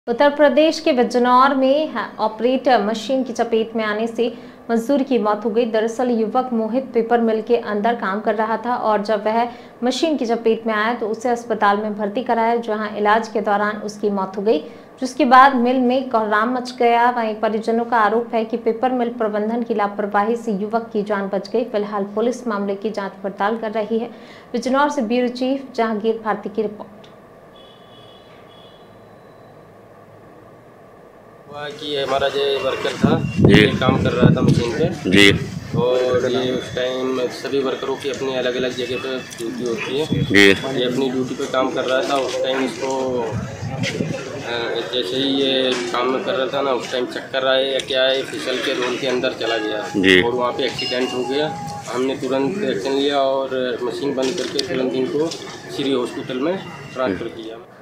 उत्तर प्रदेश के बिजनौर में operator machine की चपेट में आने से मजदूर की मौत हो गई। दरअसल युवक मोहित पेपर मिल के अंदर काम कर रहा था और जब वह मशीन की चपेट में आया तो उसे अस्पताल में भर्ती कराया, जहां इलाज के दौरान उसकी मौत हो गई, जिसके बाद मिल में कोहराम मच गया। वहीं परिजनों का आरोप है कि पेपर मिल प्रबंधन की लापरवाही से युवक की जान बच गई। फिलहाल पुलिस मामले की जाँच पड़ताल कर रही है। बिजनौर से ब्यूरो चीफ जहांगीर भारती की रिपोर्ट। कि हमारा जो वर्कर था ये काम कर रहा था मशीन पे जी, और ये उस टाइम सभी वर्करों की अपनी अलग अलग जगह पे ड्यूटी होती है जी। ये अपनी ड्यूटी पे काम कर रहा था। उस टाइम इसको जैसे ही ये काम में कर रहा था ना, उस टाइम चक्कर आए या क्या है, फिसल के रोल के अंदर चला गया जी। और वहाँ पे एक्सीडेंट हो गया। हमने तुरंत एक्शन लिया और मशीन बंद करके तुरंत इनको श्री हॉस्पिटल में ट्रांसफ़र किया।